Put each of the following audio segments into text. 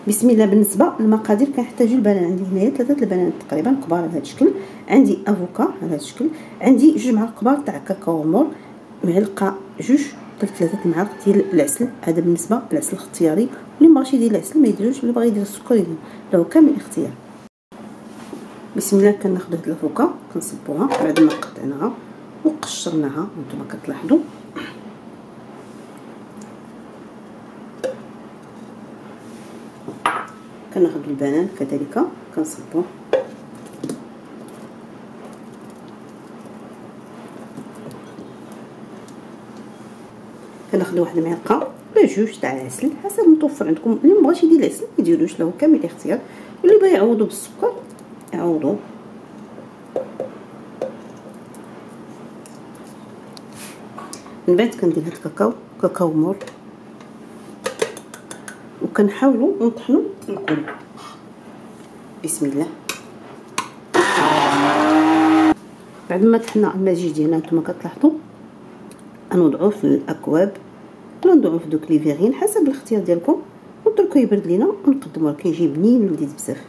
بسم الله. بالنسبه للمقادير كنحتاجو البنان. عندي هنايا 3 البنانات تقريبا كبار على هذا الشكل، عندي افوكا على هذا الشكل، عندي 2 معالق كبار تاع كاكاو مور، معلقه 2 حتى 3 المعالق ديال العسل. هذا بالنسبه للعسل الاختياري، اللي مابغاش يدير العسل ما يديروش، اللي بغى يدير السكر يدير، له كامل الاختيار. بسم الله. كناخذ هاد الافوكا كنصبوها بعد ما قطعناها وقشرناها نتوما كتلاحظوا. كناخذ البنان كذلك كنصبوه، كناخذ واحد المعلقه ولا 2 تاع العسل حسب متوفر عندكم. اللي مبغاش يدير العسل ما يديروش، له كامل الاختيار، واللي بغا يعوضوا بالسكر يعوضوا. من بعد كندير هاد كاكاو مور وكنحاولوا نطحنوا الكل. بسم الله. بعد ما طحنا المزيج ديالنا نتوما كتلاحظوا نوضعوه في الاكواب ولا نوضعوه في دوك لي فيغين حسب الاختيار ديالكم، ونتركوه يبرد لينا ونقدموه. كيجي بنين ولذيذ بزاف.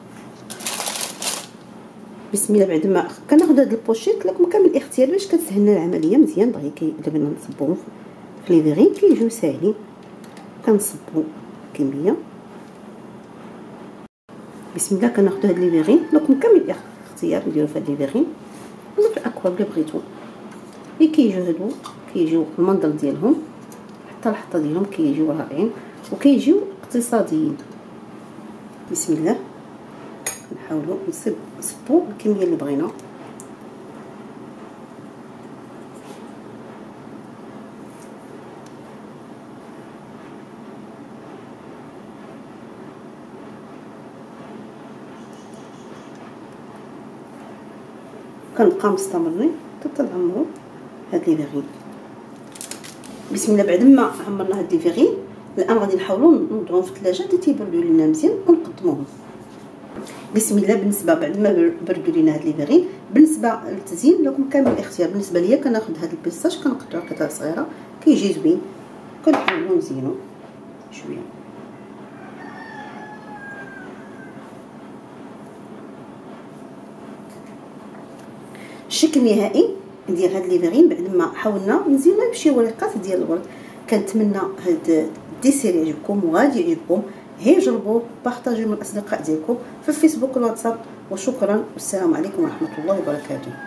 بسم الله. بعد ما كناخذ هاد البوشيط لكم كامل الاختيار باش كتسهلنا العمليه مزيان. دغيا دابا نصبوهم في لي فيغين كيجيو ساهلين. كنصبوا كميه. بسم الله. كناخذ هاد لي فيغين لكم كامل الاختيار نديرو في هاد لي فيغين ولا في الاكواب اللي بغيتو. اللي كيجيو هادو كيجيو المنظر ديالهم حتى الحطه ديالهم كيجيو رائعين وكيجيو اقتصاديين. بسم الله. نحاولوا نصبوا الكميه اللي بغينا. كنبقى مستمرين حتى نعمروا هاد لي فيغين. بسم الله. بعد ما عمرنا هاد لي فيغين الان غادي نحاولوا نوضعوهم في الثلاجه حتى تيبردوا لينا مزيان ونقدموهم. بسم الله. بالنسبه بعد ما بردوا لينا هاد لي فيغين، بالنسبه للتزيين لكم كامل الاختيار. بالنسبه ليا كناخذ هاد البيستاش كنقطعو قطع صغيره كيجي زوين، كنحاولوا نزينو شويه. الشكل النهائي ديال هاد لي فيغين بعد ما حاولنا نزينوه بشي ورقات ديال الورد. كنتمنى هاد الديسير يعجبكم وغادي يعجبكم. هي جربوه، بارطاجيوه مع الاصدقاء ديالكم في الفيسبوك والواتساب. وشكرا والسلام عليكم ورحمه الله وبركاته.